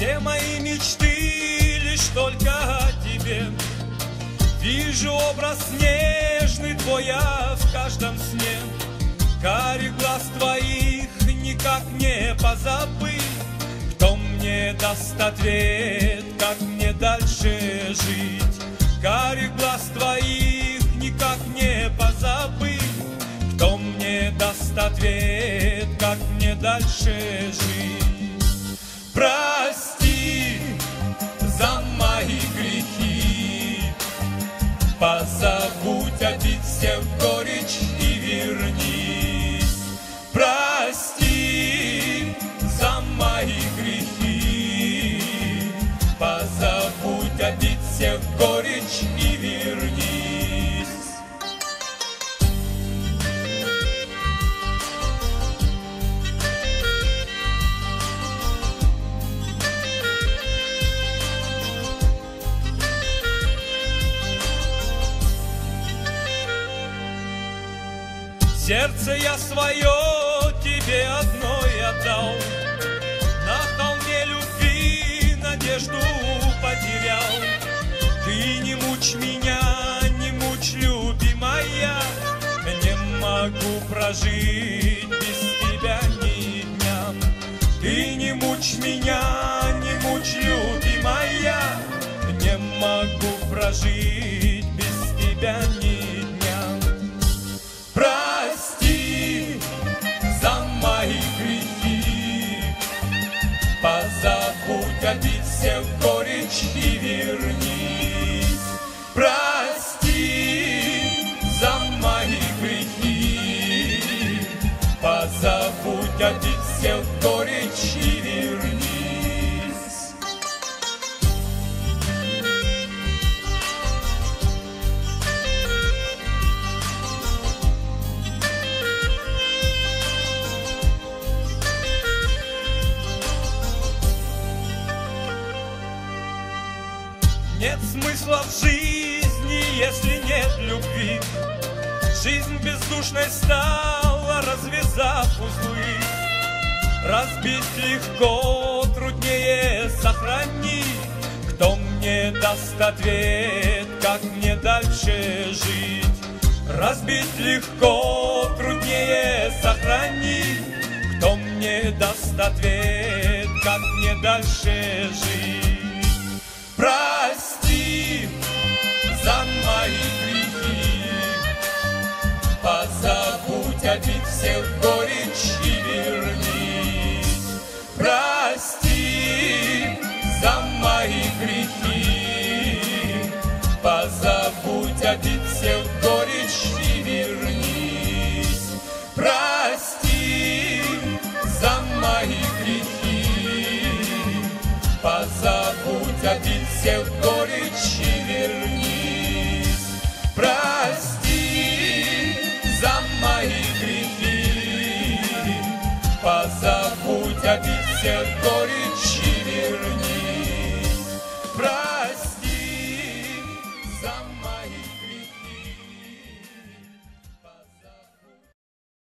Все мои мечты лишь только о тебе. Вижу образ нежный твой я в каждом сне. Карих глаз твоих никак не позабыть. Кто мне даст ответ, как мне дальше жить? Карих глаз твоих никак не позабыть. Кто мне даст ответ, как мне дальше жить? Прости за мои грехи, позабудь обид всех горечь и вернись. Прости за мои грехи, позабудь обид всех горечь и вернись. Сердце я свое тебе одной отдал, на холме любви надежду потерял. Ты не мучь меня, не мучь, любимая, не могу прожить без тебя ни дня. Ты не мучь меня, не мучь, любимая, не могу прожить без тебя ни дня. Прости за мои грехи, позабудь обид всех горечь и вернись. Прости за мои грехи, позабудь обид всех горечь и вернись. Нет смысла в жизни, если нет любви. Жизнь бездушной стала, развязав узлы. Разбить легко, труднее сохранить. Кто мне даст ответ, как мне дальше жить? Разбить легко, труднее сохранить. Кто мне даст ответ, как мне дальше жить? Прости за мои грехи, позабудь обид всех горечь и вернись. Прости за мои грехи, позабудь обид всех горечь и вернись. Прости за мои грехи, позабудь обид всех горечь и вернись. Прости за мои грехи, позабудь обид всех горечь и вернись. Прости за